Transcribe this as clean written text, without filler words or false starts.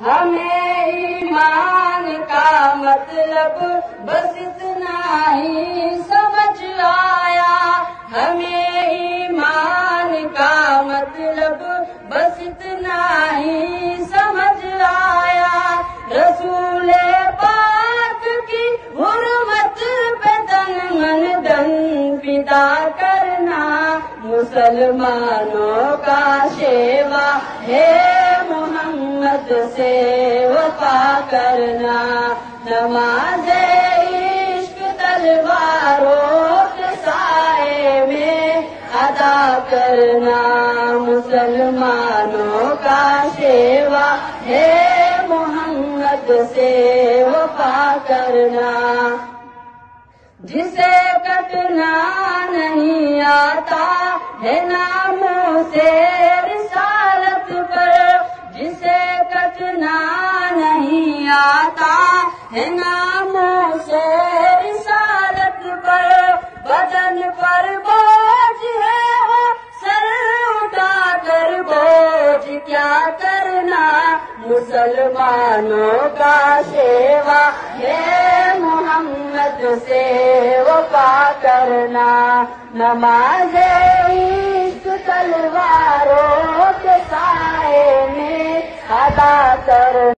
ہمیں ایمان کا مطلب بس اتنا ہی سمجھ آیا، ہمیں ایمان کا مطلب بس اتنا ہی سمجھ آیا، رسول پاک کی حرمت پہ تن من دن فدا کرنا، مسلمانوں کا شیوا ہے محمد سے وفا کرنا، نماز عشق تلواروں کے سائے میں ادا کرنا، مسلمانوں کا شیوا ہے محمد سے وفا کرنا، جسے کٹنا نہیں آتا ہے ناموں سے رسالت پر، جسے کٹنا نہیں آتا ہے ناموں سے رسالت پر، بدن پر بوجھ ہے وہ سر اٹھا کر بوجھ کیا کرنا، مسلمانوں کا شیوا ہے محمد سے وفا کرنا، نماز عشق تلواروں کے سائے میں ادا کرنا۔